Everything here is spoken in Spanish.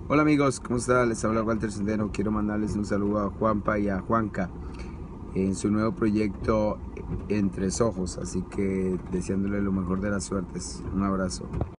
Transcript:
Hola amigos, ¿cómo están? Les habla Walter Centeno. Quiero mandarles un saludo a Juanpa y a Juanca en su nuevo proyecto En Tres Ojos, así que deseándole lo mejor de las suertes. Un abrazo.